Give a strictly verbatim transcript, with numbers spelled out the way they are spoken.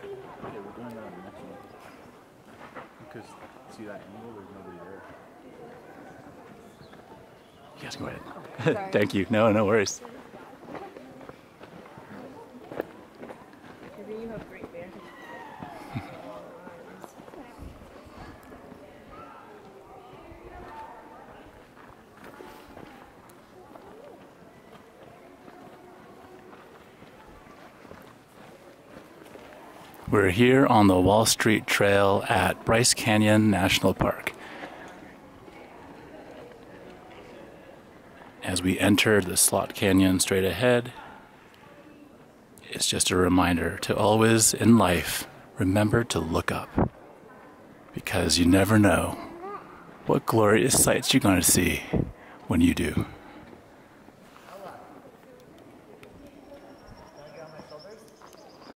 Okay, we're doing that on the next one. Because, see that angle? There's nobody there. Yes, go ahead. Sorry. Thank you. No, no worries. Maybe you have great vantage. We're here on the Wall Street Trail at Bryce Canyon National Park. As we enter the Slot Canyon straight ahead, it's just a reminder to always in life remember to look up, because you never know what glorious sights you're going to see when you do.